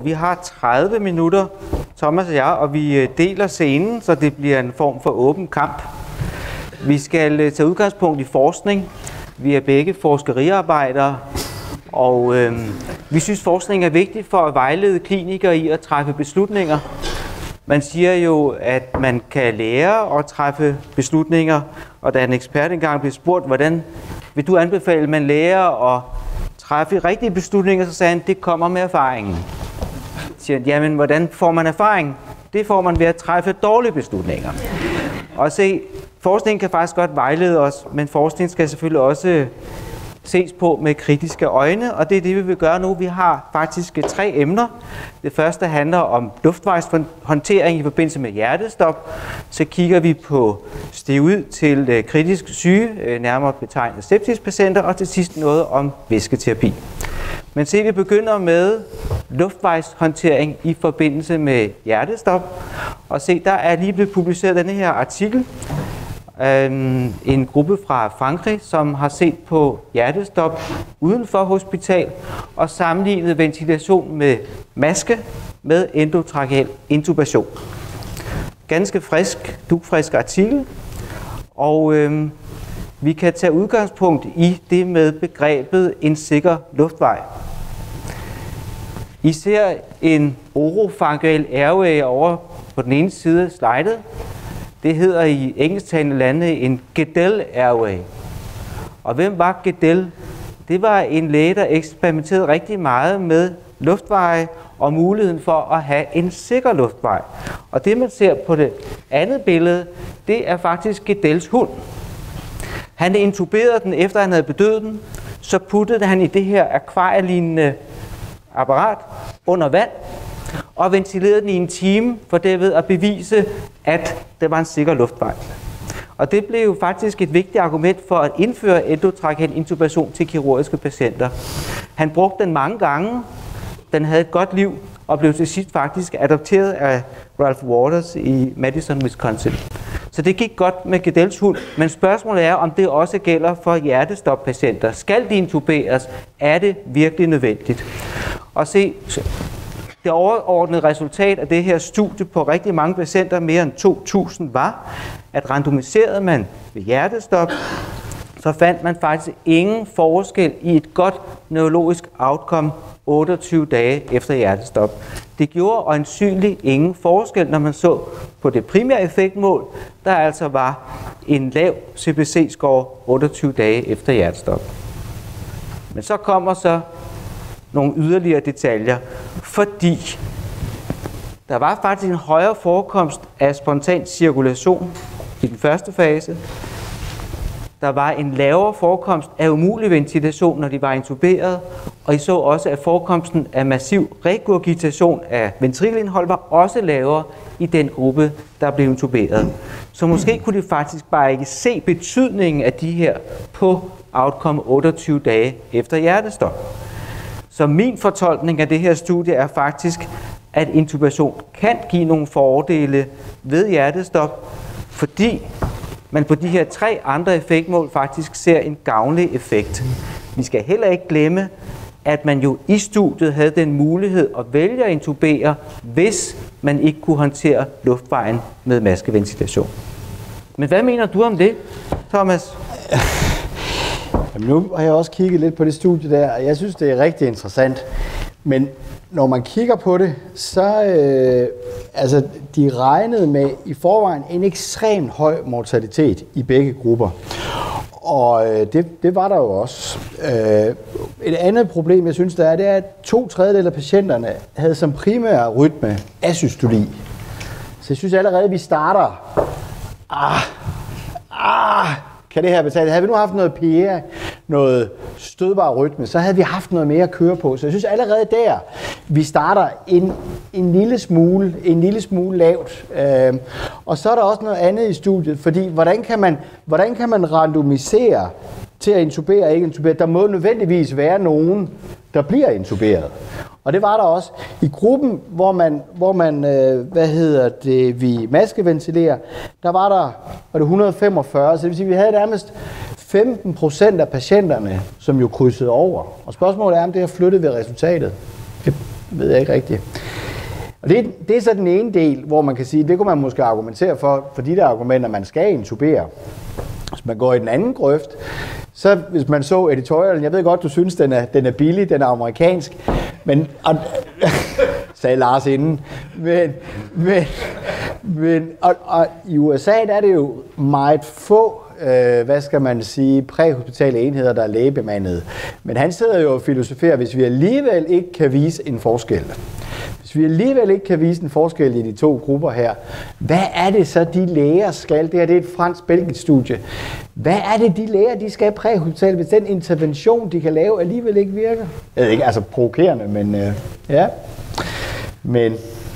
vi har 30 minutter, Thomas og jeg, og vi deler scenen, så det bliver en form for åben kamp. Vi skal tage udgangspunkt i forskning. Vi er begge forskeriarbejdere, og vi synes, forskning er vigtig for at vejlede klinikere i at træffe beslutninger. Man siger jo, at man kan lære at træffe beslutninger, og da en ekspert engang blev spurgt, hvordan vil du anbefale, at man lærer at træffe rigtige beslutninger, så sagde han, det kommer med erfaringen. Så siger han, jamen hvordan får man erfaring? Det får man ved at træffe dårlige beslutninger. Og se, forskning kan faktisk godt vejlede os, men forskning skal selvfølgelig også ses på med kritiske øjne, og det er det, vi vil gøre nu. Vi har faktisk 3 emner. Det første handler om luftvejshåndtering i forbindelse med hjertestop. Så kigger vi på steroid til kritisk syge, nærmere betegnet sepsispatienter, og til sidst noget om væsketerapi. Men se, vi begynder med luftvejshåndtering i forbindelse med hjertestop. Og se, der er lige blevet publiceret denne her artikel. En gruppe fra Frankrig, som har set på hjertestop uden for hospital og sammenlignet ventilation med maske med endotrakeal intubation. Ganske frisk, dugfrisk artikel, og vi kan tage udgangspunkt i det med begrebet en sikker luftvej. I ser en oropharyngeal airway over på den ene side af slidet. Det hedder i engelsktalende lande en Guedel Airway. Og hvem var Guedel? Det var en læge, der eksperimenterede rigtig meget med luftveje og muligheden for at have en sikker luftvej. Og det, man ser på det andet billede, det er faktisk Guedels hund. Han intuberede den, efter han havde bedøvet den. Så puttede han i det her akvarielignende apparat under vand og ventilerede den i en time, for derved at bevise, at det var en sikker luftvej. Og det blev jo faktisk et vigtigt argument for at indføre endotrakeal intubation til kirurgiske patienter. Han brugte den mange gange, den havde et godt liv, og blev til sidst faktisk adopteret af Ralph Waters i Madison, Wisconsin. Så det gik godt med Guedels hund, men spørgsmålet er, om det også gælder for hjertestoppatienter. Skal de intuberes? Er det virkelig nødvendigt? Og se, det overordnede resultat af det her studie på rigtig mange patienter, mere end 2.000, var, at randomiserede man ved hjertestop, så fandt man faktisk ingen forskel i et godt neurologisk outcome 28 dage efter hjertestop. Det gjorde øjensynligt ingen forskel, når man så på det primære effektmål, der altså var en lav CBC-score 28 dage efter hjertestop. Men så kommer så nogle yderligere detaljer, fordi der var faktisk en højere forekomst af spontan cirkulation i den første fase. Der var en lavere forekomst af umulig ventilation, når de var intuberet, og I så også, at forekomsten af massiv regurgitation af ventrikelindhold var også lavere i den gruppe, der blev intuberet. Så måske kunne de faktisk bare ikke se betydningen af de her på outcome 28 dage efter hjertestop. Så min fortolkning af det her studie er faktisk, at intubation kan give nogle fordele ved hjertestop, fordi man på de her 3 andre effektmål faktisk ser en gavnlig effekt. Vi skal heller ikke glemme, at man jo i studiet havde den mulighed at vælge at intubere, hvis man ikke kunne håndtere luftvejen med maskeventilation. Men hvad mener du om det, Thomas? Jamen, nu har jeg også kigget lidt på det studie der, og jeg synes, det er rigtig interessant. Men når man kigger på det, så altså, de regnede med i forvejen en ekstremt høj mortalitet i begge grupper. Og det var der jo også. Et andet problem, jeg synes, der er, det er, at 2/3 af patienterne havde som primær rytme asystoli. Så jeg synes allerede, at vi starter. Kan det her betale? Havde vi nu haft noget PR, noget stødbar rytme, så havde vi haft noget mere at køre på. Så jeg synes allerede der, vi starter en lille smule lavt. Og så er der også noget andet i studiet, fordi hvordan kan man randomisere til at intubere og ikke intubere? Der må nødvendigvis være nogen, der bliver intuberet. Og det var der også. I gruppen, hvor man vi maskeventilerer, der var det 145, så det vil sige, at vi havde nærmest 15% af patienterne, som jo krydsede over. Og spørgsmålet er, om det har flyttet ved resultatet. ved jeg ikke rigtigt. Og det er så den ene del, hvor man kan sige, det kunne man måske argumentere for de der argumenter, man skal intubere. Hvis man går i den anden grøft, så hvis man så editorialen, jeg ved godt, du synes, den er billig, den er amerikansk, men sagde Lars inden, men i USA der er det jo meget få, hvad skal man sige, præhospitale enheder, der er lægebemandede. Men han sidder jo og filosoferer, hvis vi alligevel ikke kan vise en forskel. Hvis vi alligevel ikke kan vise en forskel i de to grupper her, hvad er det så, de læger skal? Det her det er et fransk-belgisk studie. Hvad er det, de læger, de skal præhospitale, hvis den intervention, de kan lave, alligevel ikke virker? Jeg ved ikke, altså provokerende, men ja. Men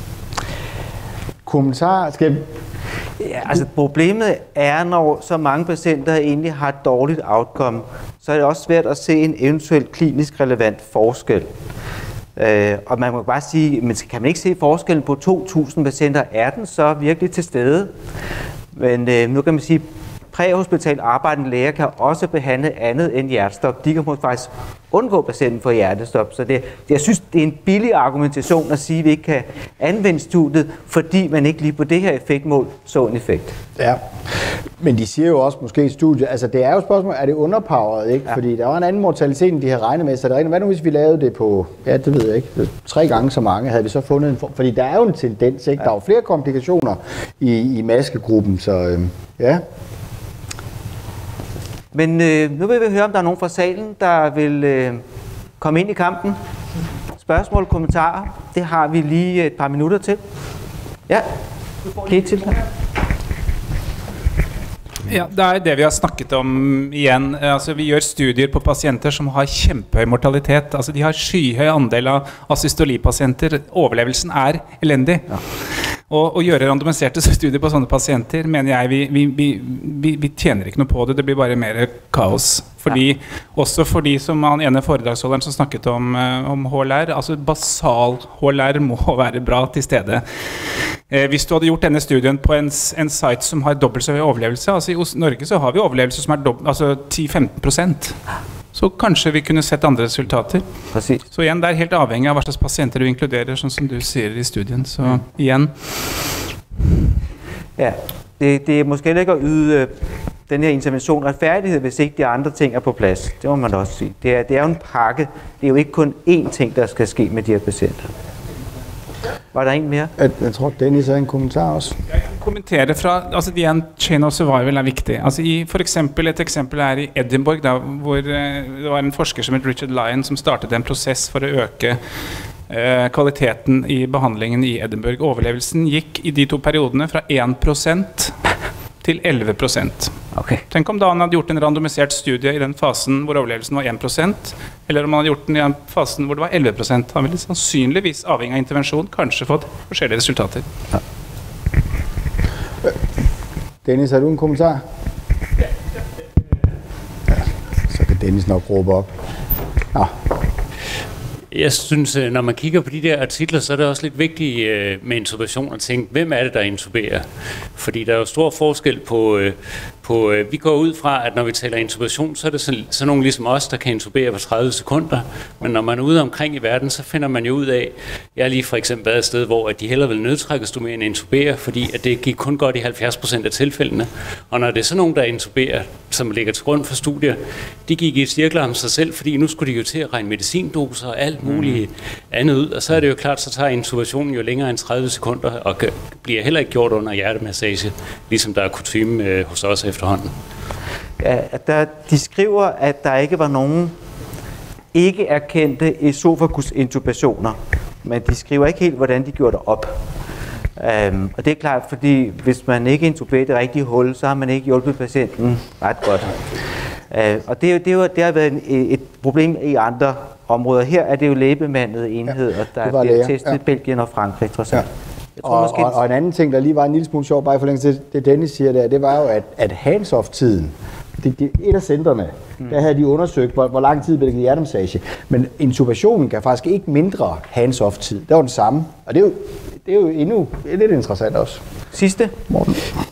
kommentar skal... Ja, altså problemet er, når så mange patienter egentlig har et dårligt outcome, så er det også svært at se en eventuel klinisk relevant forskel. Og man må bare sige, men kan man ikke se forskellen på 2.000 patienter? Er den så virkelig til stede? Men nu kan man sige, præhospital arbejdende læger kan også behandle andet end hjertestop. De kan faktisk undgå patienten for hjertestop. Så jeg synes, det er en billig argumentation at sige, at vi ikke kan anvende studiet, fordi man ikke lige på det her effektmål så en effekt. Ja, men de siger jo også måske i studiet, altså det er jo spørgsmål, er det underpowered, ikke? Ja. Fordi der var en anden mortalitet, end de havde regnet med, så hvad nu hvis vi lavede det på, ja det ved jeg ikke, 3 gange så mange, havde vi så fundet en form, fordi der er jo en tendens, ikke? Ja. Der er jo flere komplikationer i maskegruppen, så ja. Men nu vil vi høre, om der er nogen fra salen, der vil komme ind i kampen. Spørgsmål, kommentarer, det har vi lige et par minutter til. Ja, giv til. Ja, det er det vi har snakket om igjen. Altså, vi gjør studier på pasienter som har kjempehøy mortalitet. Altså, de har skyhøy andel av asystolipasienter. Overlevelsen er elendig. Ja. Og å gjøre randomiserte studier på sånne pasienter, mener jeg vi tjener ikke noe på det. Det blir bare mer kaos. Fordi, også fordi, som han ene foredragsholderen som snakket om HLR, altså basal HLR må være bra til stede. Hvis du hadde gjort denne studien på en site som har dobbelt så høy overlevelse, altså i Norge så har vi overlevelse som er altså 10-15%. Så kanskje vi kunne sett andre resultater. Precis. Så igjen, det er helt avhengig av hva slags pasienter du inkluderer, sånn som du sier i studien. Så igjen. Ja, det er måske ikke at yde den her intervention retfærdighed, hvis ikke de andre ting er på plads. Det må man også sige. Det er jo en pakke. Det er jo ikke kun én ting, der skal ske med de her patienter. Var der en mere? Jeg tror, Dennis har en kommentar også. Jeg kan kommentere fra, altså igjen, chain of survival er viktig. Altså et eksempel er i Edinburgh, da, hvor det var en forsker som het Richard Lyon, som startet en prosess for å øke kvaliteten i behandlingen i Edinburgh. Overlevelsen gikk i de 2 periodene fra 1% til 11%. Okay. Tenk om da han hadde gjort en randomisert studie i den fasen hvor overlevelsen var 1%, eller om han hadde gjort den i en fasen hvor det var 11%. Han ville sannsynligvis, avhengig av intervensjon, kanskje fått forskjellige resultater. Ja. Dennis, har du en kommentar? Ja, så kan Dennis nok råbe op. Ja. Jeg synes, når man kigger på de der artikler, så er det også lidt vigtigt med intubation at tænke, hvem er det, der intuberer? Fordi der er jo stor forskel på vi går ud fra, at når vi taler intubation, så er det sådan nogen ligesom os, der kan intubere på 30 sekunder. Men når man er ude omkring i verden, så finder man jo ud af, jeg har lige for eksempel været et sted, hvor at de hellere vil nødtrækkes mere end intubere, fordi at det gik kun godt i 70% af tilfældene. Og når det er sådan nogen, der intuberer, som ligger til grund for studier, de gik i cirkler om sig selv, fordi nu skulle de jo til at regne medicindoser og alt muligt andet ud. Og så er det jo klart, så tager intubationen jo længere end 30 sekunder, og bliver heller ikke gjort under hjertemassage, ligesom der er kutyme hos os efterhånden. Ja, de skriver, at der ikke var nogen ikke erkendte esofagusintubationer, men de skriver ikke helt, hvordan de gjorde det op. Og det er klart, fordi hvis man ikke intuberer det rigtige hul, så har man ikke hjulpet patienten ret godt. Og det har været et problem i andre områder. Her er det jo lægebemandede enheder, der bliver testet i Belgien og Frankrig, trods alt. Ja. Og en anden ting, der lige var en lille smule sjov, bare i forlængelse til det Dennis siger der, det var jo, at hands-off-tiden, et af centrene, der havde de undersøgt, hvor lang tid blev det givet hjertemassage. Men intubationen kan faktisk ikke mindre hands-off-tid. Det var den samme. Og det er jo endnu lidt interessant også. Sidste, Morten.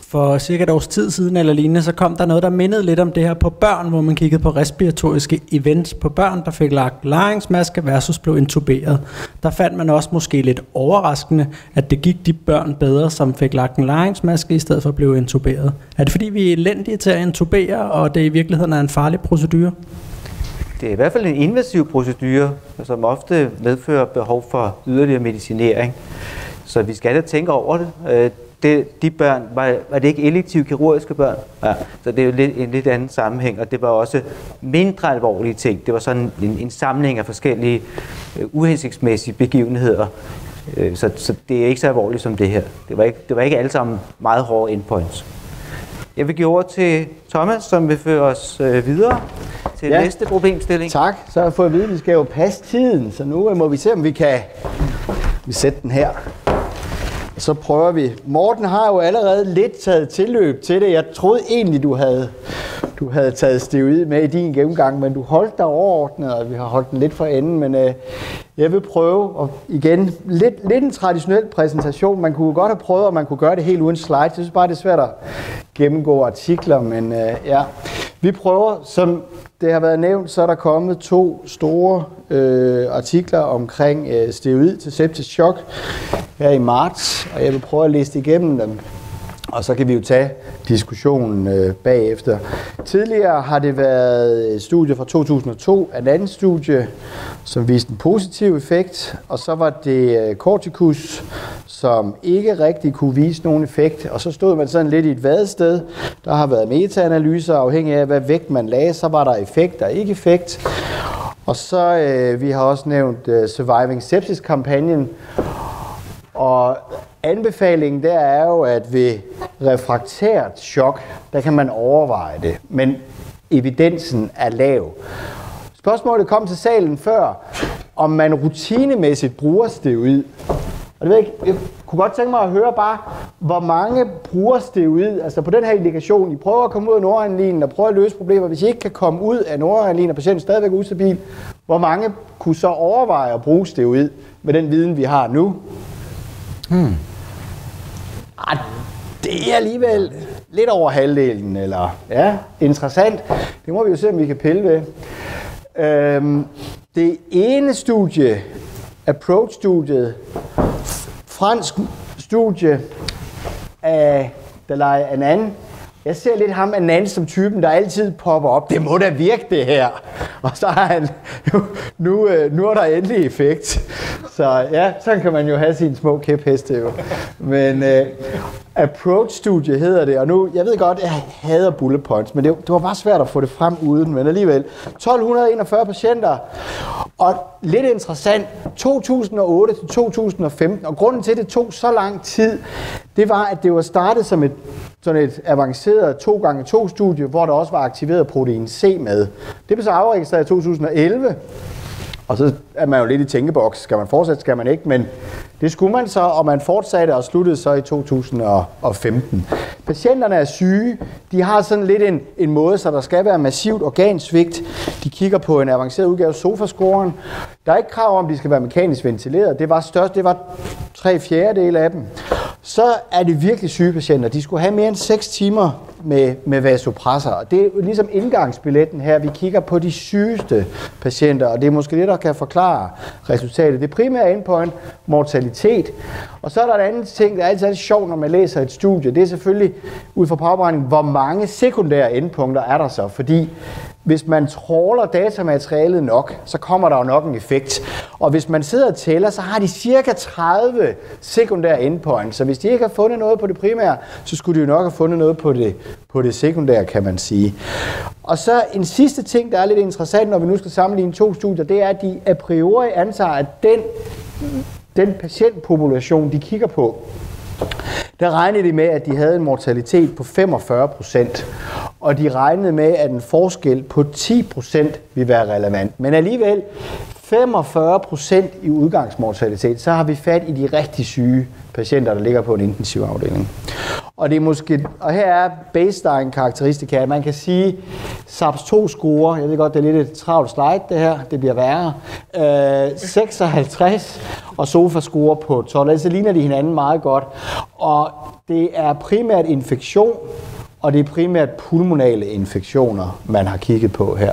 for cirka et års tid siden eller lignende, så kom der noget, der mindede lidt om det her på børn, hvor man kiggede på respiratoriske events på børn, der fik lagt lejringsmaske versus blev intuberet. Der fandt man også måske lidt overraskende, at det gik de børn bedre, som fik lagt en lejringsmaske i stedet for at blive intuberet. Er det fordi, vi er elendige til at intubere, og det i virkeligheden er en farlig procedure? Det er i hvert fald en invasiv procedure, som ofte medfører behov for yderligere medicinering. Så vi skal da tænke over det. De børn, var det ikke elektive kirurgiske børn? Ja, så det er jo en lidt anden sammenhæng, og det var også mindre alvorlige ting. Det var sådan en samling af forskellige uhensigtsmæssige begivenheder. Så det er ikke så alvorligt som det her. Det var ikke alle sammen meget hårde endpoints. Jeg vil give over til Thomas, som vil føre os videre til næste problemstilling. Tak. Så har jeg fået at vide, at vi skal jo passe tiden, så nu må vi se, om vi kan sætte den her. Så prøver vi. Morten har jo allerede lidt taget tilløb til det. Jeg troede egentlig, du havde taget steroid med i din gennemgang, men du holdt dig overordnet, og vi har holdt den lidt for enden. Men jeg vil prøve, og igen, lidt en traditionel præsentation. Man kunne godt have prøvet, og man kunne gøre det helt uden slides. Jeg synes bare, det er svært at gennemgå artikler, men ja. Vi prøver, som det har været nævnt, så er der kommet 2 store artikler omkring steroid til septisk chok her i marts, og jeg vil prøve at læse igennem dem, og så kan vi jo tage diskussionen bagefter. Tidligere har det været et studie fra 2002, et andet studie, som viste en positiv effekt, og så var det Corticus, som ikke rigtig kunne vise nogen effekt, og så stod man sådan lidt i et vadested. Der har været metaanalyser, afhængig af hvad vægt man lagde, så var der effekt og ikke effekt. Og så vi har også nævnt Surviving Sepsis-kampagnen, og anbefalingen der er jo, at ved refraktært chok, der kan man overveje det, men evidensen er lav. Spørgsmålet kom til salen før, om man rutinemæssigt bruger steroid. Og det ved jeg kunne godt tænke mig at høre bare, hvor mange bruger steroid, altså på den her indikation, I prøver at komme ud af noradrenalin og prøver at løse problemer. Hvis I ikke kan komme ud af noradrenalin, og patienten stadigvæk er ustabil, hvor mange kunne så overveje at bruge steroid med den viden, vi har nu? Det er alligevel lidt over halvdelen, eller ja, interessant. Det må vi jo se, om vi kan pille ved. Det ene studie, Approach-studiet, fransk studie af Dalai Anand. Jeg ser lidt ham Anand som typen, der altid popper op. Det må da virke, det her. Og så har han, nu er der endelig effekt. Så ja, sådan kan man jo have sine små kæpheste jo. Men Approach-studie hedder det, og nu, jeg ved godt, jeg hader bullet points, men det var bare svært at få det frem uden, men alligevel. 1241 patienter, og lidt interessant, 2008 til 2015, og grunden til, at det tog så lang tid, det var, at det var startet som sådan et avanceret 2x2-studie, hvor der også var aktiveret protein C med. Det blev så afregistreret i 2011, og så er man jo lidt i tænkeboks. Skal man fortsætte, skal man ikke, men det skulle man så, og man fortsatte og sluttede så i 2015. Patienterne er syge. De har sådan lidt en måde, så der skal være massivt organsvigt. De kigger på en avanceret udgave af SOFA-scoren. Der er ikke krav om, at de skal være mekanisk ventileret. Det var 3/4 af dem. Så er det virkelig syge patienter. De skulle have mere end 6 timer med vasopressor. Og det er jo ligesom indgangsbilletten her. Vi kigger på de sygeste patienter, og det er måske det, der kan forklare resultatet. Det primære endpoint, mortalitet. Og så er der en anden ting, der er altid sjovt, når man læser et studie. Det er selvfølgelig ud fra powerberegning, hvor mange sekundære endpunkter er der så. Fordi hvis man trawler datamaterialet nok, så kommer der jo nok en effekt. Og hvis man sidder og tæller, så har de cirka 30 sekundære endpoints. Så hvis de ikke har fundet noget på det primære, så skulle de jo nok have fundet noget på det sekundære, kan man sige. Og så en sidste ting, der er lidt interessant, når vi nu skal sammenligne 2 studier, det er, at de a priori antager, at den patientpopulation, de kigger på, der regnede de med, at de havde en mortalitet på 45%, og de regnede med, at en forskel på 10% ville være relevant. Men alligevel 45% i udgangsmortalitet, så har vi fat i de rigtig syge patienter, der ligger på en intensivafdeling. Og det er måske, og her er baseline karakteristika. Man kan sige, SAPS-2 score, jeg ved godt, det er lidt et travlt slide det her, det bliver værre, 56 og SOFA score på 12, så ligner de hinanden meget godt. Og det er primært infektion, og det er primært pulmonale infektioner, man har kigget på her.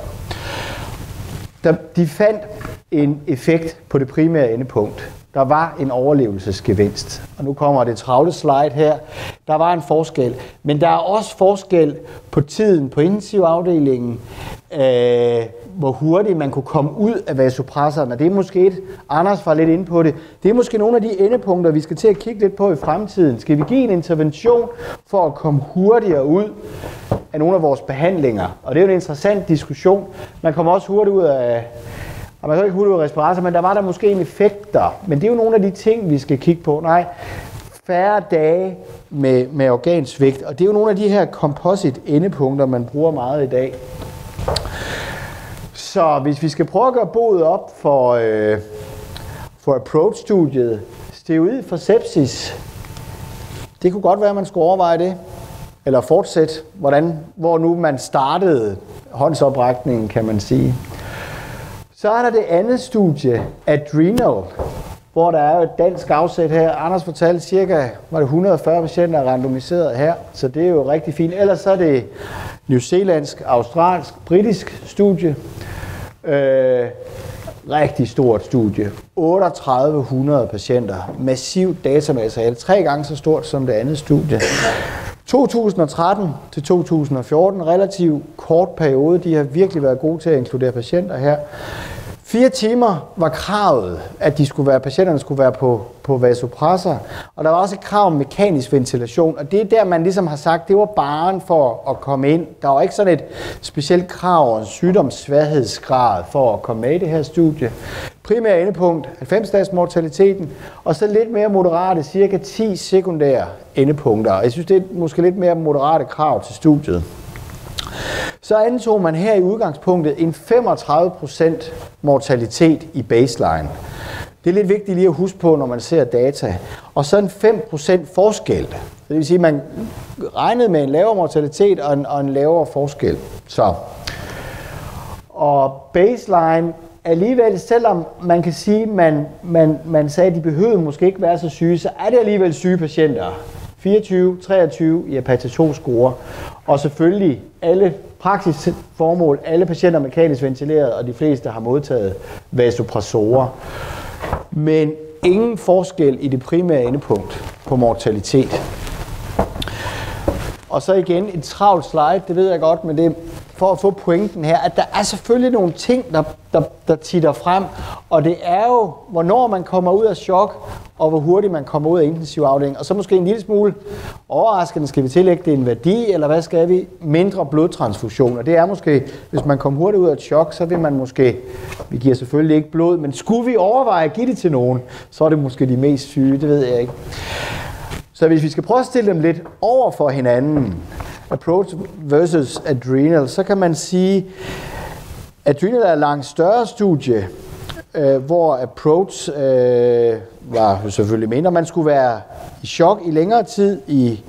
De fandt en effekt på det primære endepunkt. Der var en overlevelsesgevinst. Og nu kommer det travle slide her. Der var en forskel. Men der er også forskel på tiden på intensivafdelingen, hvor hurtigt man kunne komme ud af vasopresserne. Det er måske et, Anders var lidt inde på det, det er måske nogle af de endepunkter, vi skal til at kigge lidt på i fremtiden. Skal vi give en intervention for at komme hurtigere ud af nogle af vores behandlinger? Og det er jo en interessant diskussion. Man kommer også hurtigt ud af, og man kan ikke hurtigt ud af respirator, men der var der måske en effekt der. Men det er jo nogle af de ting, vi skal kigge på. Nej, færre dage med organsvigt, og det er jo nogle af de her composite endepunkter, man bruger meget i dag. Så hvis vi skal prøve at gøre boet op for approach-studiet, steroid for sepsis, det kunne godt være, at man skulle overveje det, eller fortsætte, hvor nu man startede håndsoprækningen, kan man sige. Så er der det andet studie, Adrenal, hvor der er et dansk afsæt her. Anders fortalte cirka, var det 140 patienter randomiseret her, så det er jo rigtig fint. Ellers så er det New Zealandsk, australsk, britisk studie. Rigtig stort studie. 3800 patienter. Massivt datamateriale. 3 gange så stort som det andet studie. 2013 til 2014, relativt kort periode. De har virkelig været gode til at inkludere patienter her. 4 timer var kravet, at patienterne skulle være på vasopressor, og der var også et krav om mekanisk ventilation, og det er der, man ligesom har sagt, det var barren for at komme ind. Der var ikke sådan et specielt krav og en sygdomssværhedsgrad for at komme med i det her studie. Primært endepunkt, 90-dages mortaliteten, og så lidt mere moderate, cirka 10 sekundære endepunkter. Jeg synes, det er måske lidt mere moderate krav til studiet. Så antog man her i udgangspunktet en 35% mortalitet i baseline. Det er lidt vigtigt lige at huske på, når man ser data. Og så en 5% forskel. Det vil sige, at man regnede med en lavere mortalitet og en lavere forskel. Så. Og baseline alligevel, selvom man kan sige, man sagde, at de behøvede måske ikke være så syge, så er det alligevel syge patienter. 24, 23 i APATHE2-score. Og selvfølgelig alle praksisformål, alle patienter mekanisk ventileret, og de fleste har modtaget vasopressorer. Men ingen forskel i det primære endepunkt på mortalitet. Og så igen et travlt slide, det ved jeg godt, men det er for at få pointen her, at der er selvfølgelig nogle ting, der titter frem, og det er jo, hvornår man kommer ud af chok, og hvor hurtigt man kommer ud af intensivafdelingen. Og så måske en lille smule overraskende, skal vi tillægge det en værdi, eller hvad skal vi? Mindre blodtransfusion. Og det er måske, hvis man kommer hurtigt ud af chok, så vil man måske, vi giver selvfølgelig ikke blod, men skulle vi overveje at give det til nogen, så er det måske de mest syge, det ved jeg ikke. Så hvis vi skal prøve at stille dem lidt over for hinanden, approach versus adrenal, så kan man sige, adrenal er et langt større studie, hvor approach var selvfølgelig mindre. Man skulle være i chok i længere tid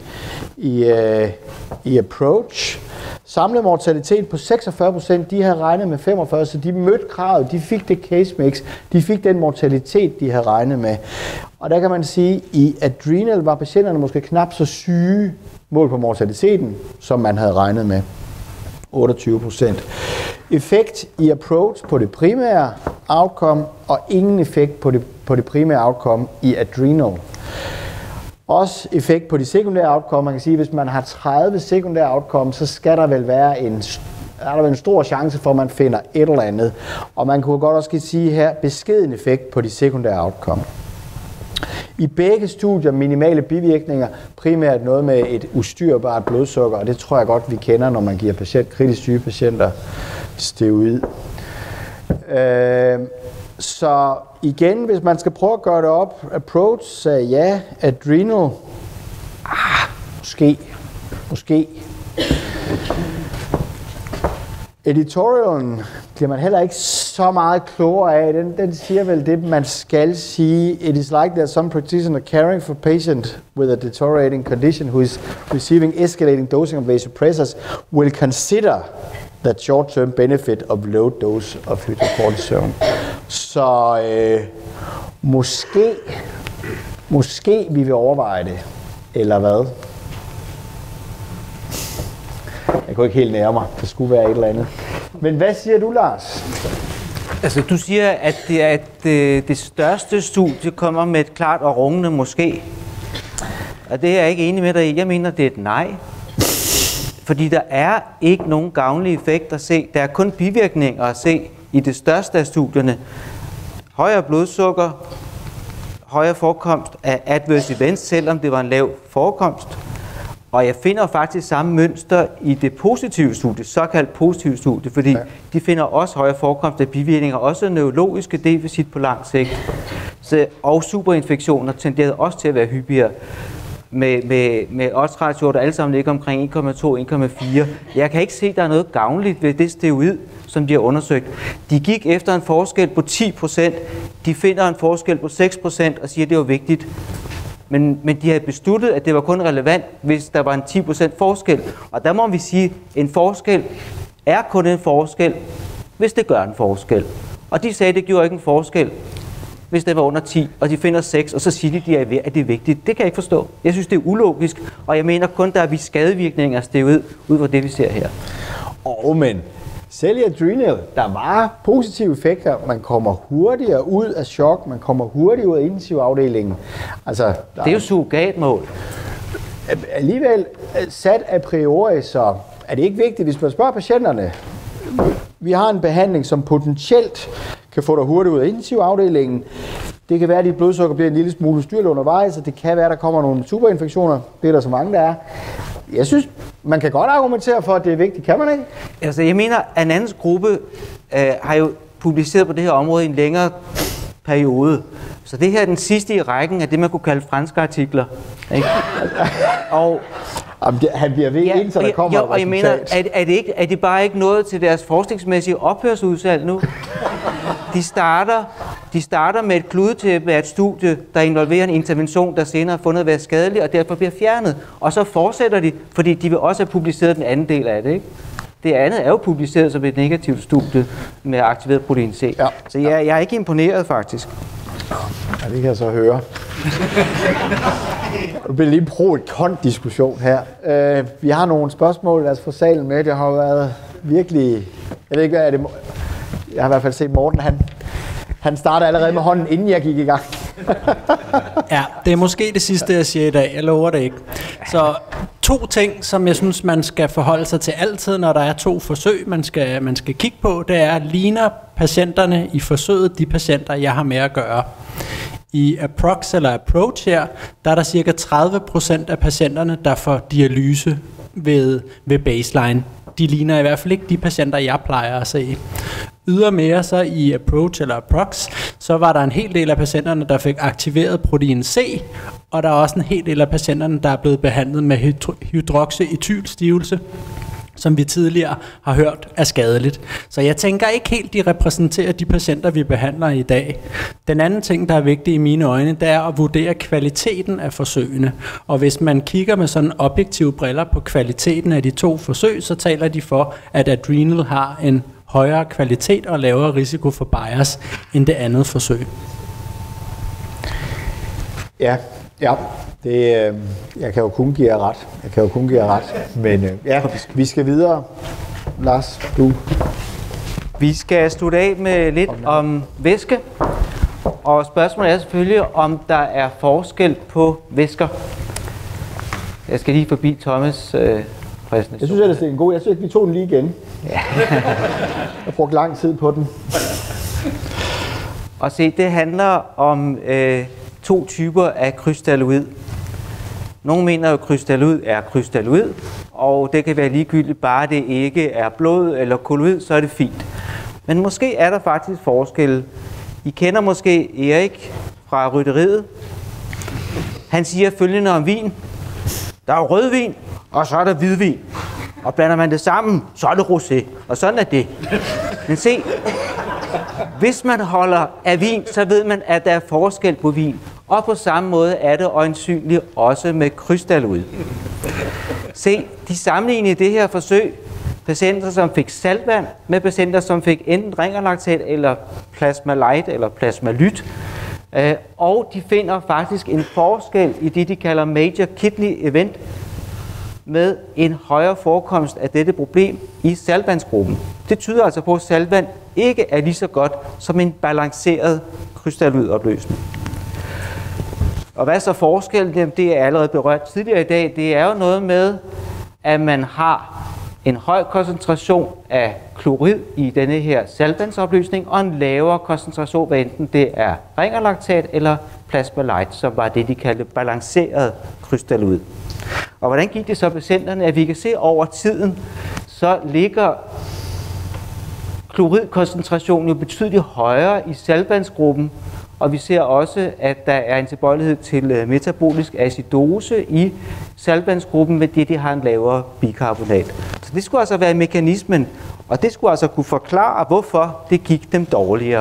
i approach. Samlet mortalitet på 46%, de havde regnet med 45%, så de mødte kravet, de fik det case mix, de fik den mortalitet, de havde regnet med. Og der kan man sige, at i adrenal var patienterne måske knap så syge mål på mortaliteten, som man havde regnet med. 28%. Effekt i approach på det primære outcome, og ingen effekt på det primære outcome i adrenal. Også effekt på de sekundære outcome. Man kan sige, at hvis man har 30 sekundære outcome, så skal der vel være en stor chance for, at man finder et eller andet. Og man kunne godt også sige her, beskeden effekt på de sekundære outcome. I begge studier minimale bivirkninger, primært noget med et ustyrbart blodsukker, og det tror jeg godt, vi kender, når man giver kritisk syge patienter steroid. Så igen, hvis man skal prøve at gøre det op, approach sagde ja, adrenal, måske. Editorialen bliver man heller ikke så meget klogere af. Den siger vel det, man skal sige. It is like that some practitioner caring for patient with a deteriorating condition who is receiving escalating dosing of vasopressors will consider that short-term benefit of low dose of hydrocortisone. Så måske vi vil overveje det, eller hvad? Jeg kunne ikke helt nære mig. Det skulle være et eller andet. Men hvad siger du, Lars? Altså, du siger, at det største studie kommer med et klart og rungende måske. Og det er jeg ikke enig med dig i. Jeg mener, det er et nej. Fordi der er ikke nogen gavnlig effekt at se. Der er kun bivirkninger at se i det største af studierne. Højere blodsukker, højere forekomst af adverse events, selvom det var en lav forekomst. Og jeg finder faktisk samme mønster i det positive studie, såkaldt positive studie, fordi de finder også højere forekomst af bivirkninger, også neurologiske deficit på lang sigt. Og superinfektioner tenderede også til at være hyppigere. Med odds-ratio, der alle sammen ligger omkring 1,2-1,4. Jeg kan ikke se, at der er noget gavnligt ved det steroid, som de har undersøgt. De gik efter en forskel på 10%. De finder en forskel på 6% og siger, at det var vigtigt. Men de havde besluttet, at det var kun relevant, hvis der var en 10% forskel. Og der må vi sige, at en forskel er kun en forskel, hvis det gør en forskel. Og de sagde, at det gjorde ikke en forskel, hvis det var under 10, og de finder 6, og så siger de, at det er vigtigt. Det kan jeg ikke forstå. Jeg synes, det er ulogisk, og jeg mener kun, der er vist skadevirkninger steroid ud fra det, vi ser her. Men selv i Adrenal, der var positive effekter. Man kommer hurtigere ud af chok, man kommer hurtigere ud af intensivafdelingen. Altså, det er jo surrogatmål. Alligevel sat a priori, så er det ikke vigtigt, hvis man spørger patienterne. Vi har en behandling, som potentielt kan få dig hurtigt ud af intensivafdelingen. Det kan være, at dit blodsukker bliver en lille smule styrlet undervejs, og det kan være, at der kommer nogle superinfektioner. Det er der så mange, der er. Jeg synes, man kan godt argumentere for, at det er vigtigt. Kan man ikke? Altså, jeg mener, at en andens gruppe har jo publiceret på det her område i en længere periode. Så det her er den sidste i rækken af det, man kunne kalde franske artikler. Ikke? Og han bliver ved ind, så der kommer og jeg mener, er det bare ikke noget til deres forskningsmæssige ophørsudsalg nu? De starter med et kludetæppe af et studie, der involverer en intervention, der senere har fundet at være skadelig, og derfor bliver fjernet. Og så fortsætter de, fordi de vil også have publiceret den anden del af det, ikke? Det andet er jo publiceret som et negativt studie med aktiveret protein C. Ja. Så jeg er ikke imponeret, faktisk. Ja, det kan jeg så høre. Det bliver lige en pro-et-kont-diskussion her. Vi har nogle spørgsmål, lad os få salen med. Det har været virkelig... Jeg ved ikke, hvad er det... Jeg har i hvert fald set Morten, han starter allerede med hånden, inden jeg gik i gang. Ja, det er måske det sidste, jeg siger i dag. Jeg lover det ikke. Så 2 ting, som jeg synes, man skal forholde sig til altid, når der er 2 forsøg, man skal kigge på, det er, ligner patienterne i forsøget de patienter, jeg har med at gøre. I Approx eller Approach her, der er der cirka 30% af patienterne, der får dialyse ved baseline. De ligner i hvert fald ikke de patienter, jeg plejer at se. Ydermere så i Approach eller Approx, så var der en hel del af patienterne, der fik aktiveret protein C, og der er også en hel del af patienterne, der er blevet behandlet med hydroxyetylstivelse, som vi tidligere har hørt er skadeligt. Så jeg tænker ikke helt, de repræsenterer de patienter, vi behandler i dag. Den anden ting, der er vigtig i mine øjne, det er at vurdere kvaliteten af forsøgene. Og hvis man kigger med sådan objektive briller på kvaliteten af de 2 forsøg, så taler de for, at Adrenal har en højere kvalitet og lavere risiko for bias end det andet forsøg. Ja. Det, jeg kan jo kun give jer ret. Men vi skal videre. Lars, du. Vi skal slutte af med lidt om væske. Og spørgsmålet er selvfølgelig, om der er forskel på væsker. Jeg skal lige forbi Thomas' præsentation. Jeg synes ellers, det er en god. Jeg synes, vi tog den lige igen. Ja. Jeg brugte lang tid på den. Og se, det handler om 2 typer af krystalloid. Nogle mener jo, at krystalloid er krystalloid, og det kan være ligegyldigt, bare det ikke er blod eller kolloid, så er det fint. Men måske er der faktisk forskelle. I kender måske Erik fra rytteriet. Han siger følgende om vin. Der er rødvin, og så er der hvidvin. Og blander man det sammen, så er det rosé. Og sådan er det. Men se, hvis man holder af vin, så ved man, at der er forskel på vin. Og på samme måde er det øjensynligt også med krystalud. Se, de sammenlignede i det her forsøg patienter, som fik saltvand, med patienter, som fik enten ringerlaktat eller plasmalyt eller plasmalyt. Og de finder faktisk en forskel i det, de kalder major kidney event, med en højere forekomst af dette problem i saltvandsgruppen. Det tyder altså på, at saltvand ikke er lige så godt som en balanceret krystalludopløsning. Og hvad er så forskellen? Det er allerede berørt tidligere i dag. Det er jo noget med, at man har en høj koncentration af klorid i denne her saltvandsopløsning, og en lavere koncentration, hvad enten det er ringerlaktat eller plasmalyt, som var det, de kaldte balanceret krystalud. Og hvordan gik det så patienterne? At vi kan se over tiden, så ligger kloridkoncentrationen jo betydeligt højere i saltvandsgruppen, og vi ser også, at der er en tilbøjelighed til metabolisk acidose i saltvandsgruppen, ved det, de har en lavere bikarbonat. Så det skulle altså være mekanismen, og det skulle altså kunne forklare, hvorfor det gik dem dårligere.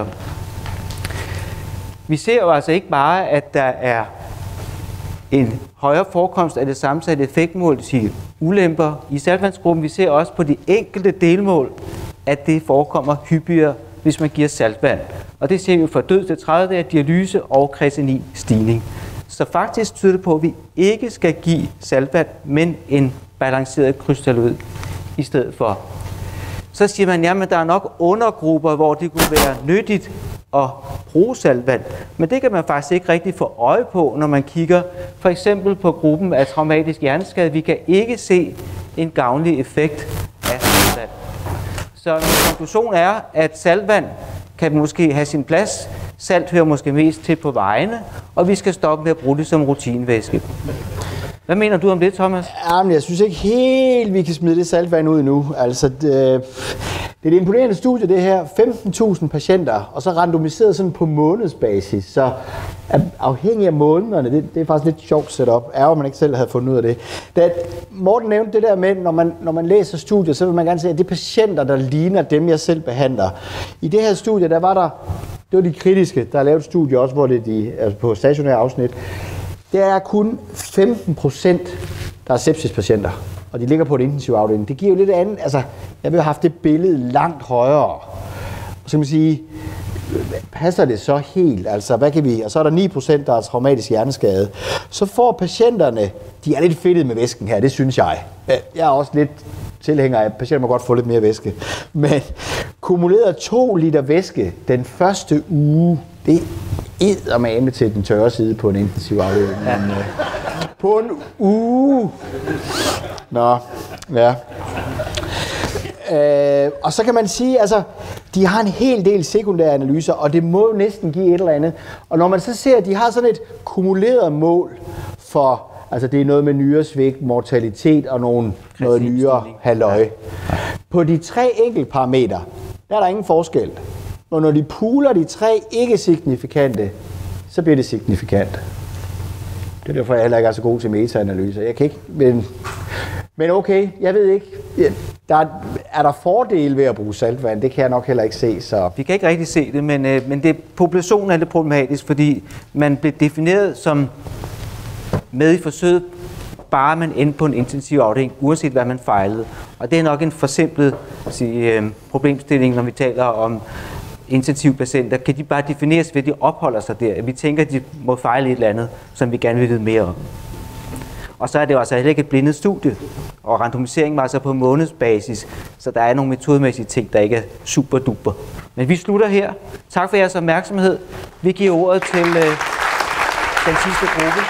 Vi ser jo altså ikke bare, at der er en højere forekomst af det sammensatte effektmål, til ulemper i saltvandsgruppen. Vi ser også på de enkelte delmål, at det forekommer hyppigere, hvis man giver saltvand. Og det ser vi fra død til 30 dage, dialyse og kreatininstigning. Så faktisk tyder det på, at vi ikke skal give saltvand, men en balanceret krystalud i stedet for. Så siger man, jamen der er nok undergrupper, hvor det kunne være nyttigt at bruge saltvand. Men det kan man faktisk ikke rigtig få øje på, når man kigger for eksempel på gruppen af traumatisk hjerneskade. Vi kan ikke se en gavnlig effekt af saltvand. Så konklusionen er, at saltvand kan måske have sin plads. Salt hører måske mest til på vejene, og vi skal stoppe med at bruge det som rutinevæske. Hvad mener du om det, Thomas? Jamen, jeg synes ikke helt, vi kan smide det saltvand ud nu. Altså, det er et imponerende studie, det her. 15.000 patienter, og så randomiseret sådan på månedsbasis. Så afhængig af månederne, det er faktisk lidt sjovt setup. Man ikke selv havde fundet ud af det. Da Morten nævnte det der med, når man læser studier, så vil man gerne se, at det er patienter, der ligner dem, jeg selv behandler. I det her studie, der var der, det var de kritiske, der har lavet et studie også, hvor det er på stationære afsnit. Det er kun 15%, der er sepsispatienter, og de ligger på et intensivafdeling. Det giver jo lidt andet. Altså, jeg vil have haft det billede langt højere. Og så kan man sige, passer det så helt? Altså, hvad kan vi? Og så er der 9%, der er traumatisk hjerneskade. Så får patienterne, de er lidt fedtet med væsken her, det synes jeg. Jeg er også lidt tilhænger af, at patienter må godt få lidt mere væske. Men kumuleret 2 liter væske den første uge, det eddermame til den tørre side på en intensivafdeling. Ja. På en uge. Nå, ja. Og så kan man sige, altså, de har en hel del sekundære analyser, og det må jo næsten give et eller andet. Og når man så ser, at de har sådan et kumuleret mål for, altså det er noget med nyresvigt, mortalitet og noget nyere halløj. Ja. På de 3 enkeltparametre, der er der ingen forskel. Og når de pooler de 3 ikke-signifikante, så bliver det signifikant. Det er derfor, jeg heller ikke er så god til meta-analyser. Jeg kan ikke, men okay, jeg ved ikke. Er der fordele ved at bruge saltvand? Det kan jeg nok heller ikke se. Så. Vi kan ikke rigtig se det, men populationen er lidt problematisk, fordi man blev defineret som med i forsøget, bare man endte på en intensiv afdeling, uanset hvad man fejlede. Og det er nok en forsimplet problemstilling, når vi taler om intensivpatienter. Kan de bare defineres ved, at de opholder sig der? Vi tænker, at de må fejle et eller andet, som vi gerne vil vide mere om. Og så er det jo altså heller ikke et blindet studie, og randomiseringen var altså på månedsbasis, så der er nogle metodemæssige ting, der ikke er super duper. Men vi slutter her. Tak for jeres opmærksomhed. Vi giver ordet til den sidste gruppe.